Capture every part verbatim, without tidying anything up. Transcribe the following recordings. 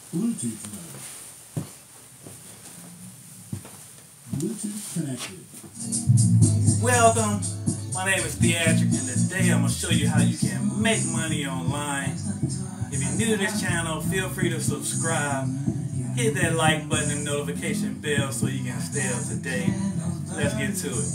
Bluetooth mode. Bluetooth connected. Welcome. My name is Theatric, and today I'm going to show you how you can make money online. If you're new to this channel, feel free to subscribe. Hit that like button and notification bell so you can stay up to date. Let's get to it.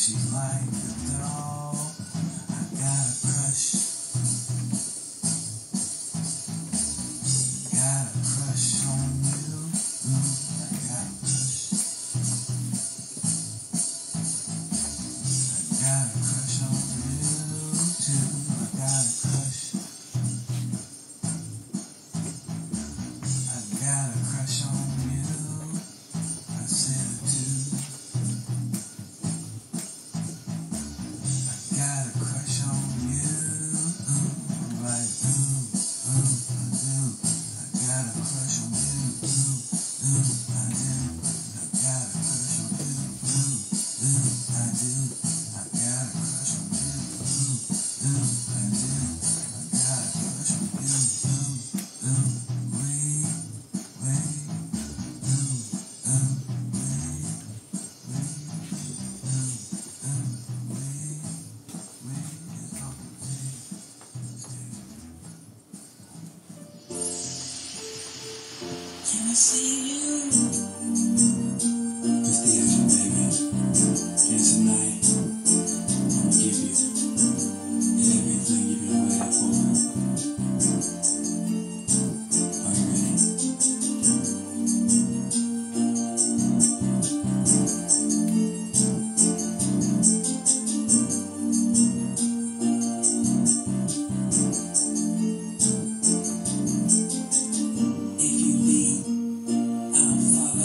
She like a doll. I got a crush. Got a crush on you. Mm, I got a crush. I got a crush on you too. I got a crush. I got a crush on you. I said it too. I got a crush on you. Ooh, I'm like, ooh, ooh, I do. I got a crush on you. Ooh, ooh, I do. I got a crush on you. Ooh, ooh, I do. I got a crush on you. Ooh, ooh, I do. I got a crush on you. Ooh, ooh, wait, wait. Ooh, ooh, wait, wait. Ooh, ooh, wait, wait. It's all okay. Can I see you? It's the action, baby. And tonight, I'ma give you everything you've been waiting for. Are you ready? If you lead, I'll follow.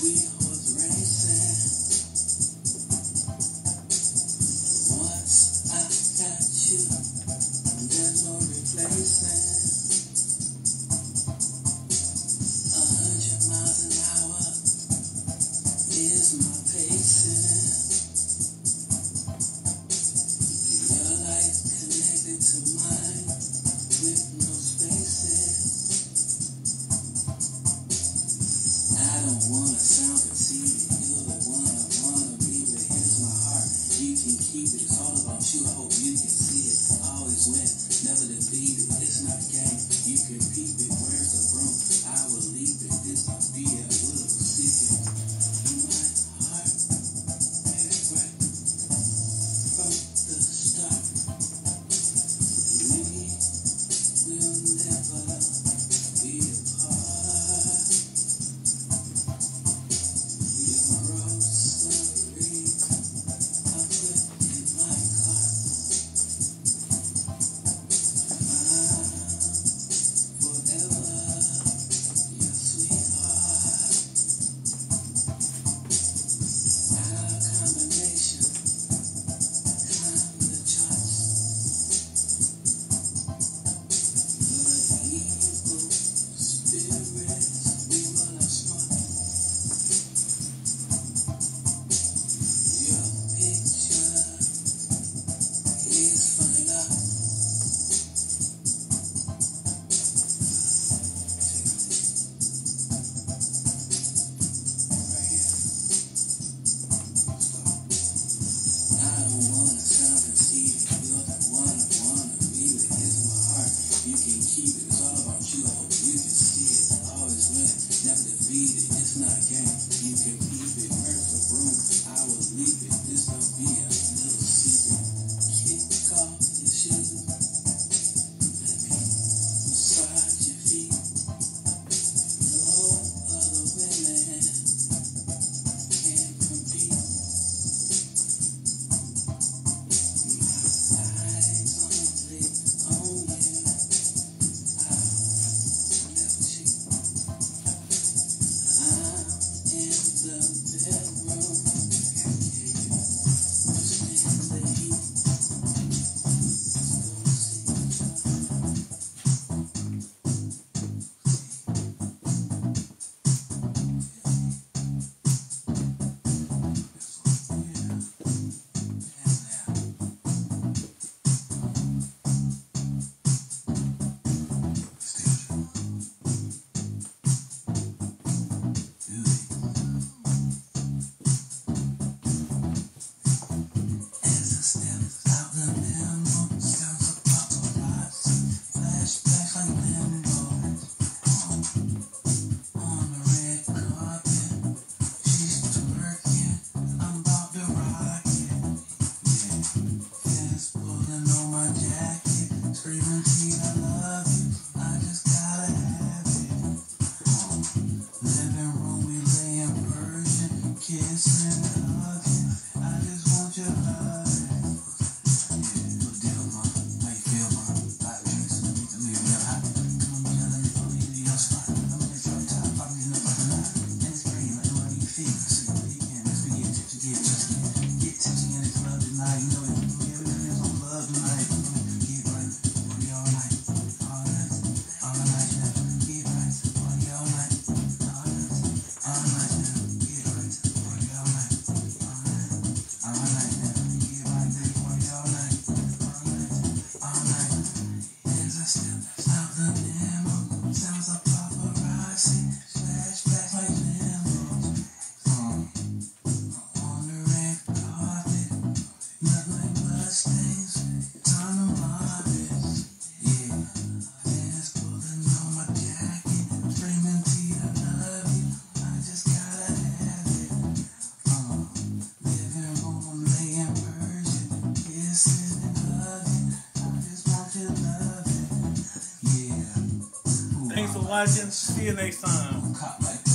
sweet horse racing. Once I got you, there's no replacing. A hundred miles an hour is my pacing. Your life connected to mine with no spaces. I don't wanna sound conceited. You're the one I wanna be with. Here's my heart. You can keep it. It's all about you. I hope you can see it. Always win, never defeated. It's not a game. You can peep it. Where's the broom? I will leave it. This must be a little secret. My heart, that's right. From the start, we will never be apart. Your grocery, I put in my car. I'm forever your sweetheart. Our combination climbed the charts. The evil spirits, we will outsmart. Your picture is fine art. Right here. Stop. I don't wanna sound conceited. You're the one I wanna be with. Here's my heart. You can keep it. It's all about you. I hope you can see it. Always win, never defeated. It's not a game. You can keep it. Where's the broom? I will leave it. This must be a little secret. Kick off your shoes. Let me massage your feet. No other women can compete. My eyes only on you. I'll never cheat. I'm in the bedroom. Stand the heat. As I step out the limo, sounds of paparazzi, flashback like Limbo. On the red carpet, she's twerking, I'm about to rock it. Yeah, fast pulling on my jacket, screaming, "T, I love you, I just gotta have it." Living room, we lay in Persian, kissing and hugging. I just want your love. Yeah, no deal, ma. How you feel, ma? Like drinks, let me let me real hot. Come on, girl, let me put me in your spot. I'm gonna throw top, pop me in the fucking knot. And it's green, let the money feel. So you weekend, let's get tipsy, get tipsy, get tipsy in the club tonight. You know it, give it in some love tonight. Get right, party all night, all night, all night now. Get right, party all night, all night, all night now. Get right, party all night, all night, all night now. Get right, baby, party all night, all night, all night. As I step out the limo, sounds of paparazzi, flashback like Limbo. Um, on the red carpet, nothing like bloodstains, time to mob it. Yeah, fast pulling on my jacket, screaming, "T, I love you, I just gotta have it." Um, living room, I'm laying Persian, kissing and hugging. I just want your love. Yeah. Ooh, Thanks for watching. See you next time. I'm caught like